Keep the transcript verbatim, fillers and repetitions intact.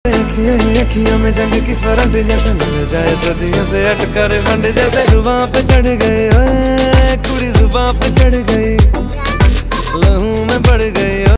अखियों में जंग की फरंट जैसे मिल जाए सदियों से अटकर फंड जैसे जुबान पे चढ़ गए ओए कुड़ी जुबान पे चढ़ गई लहू में बढ़ गई।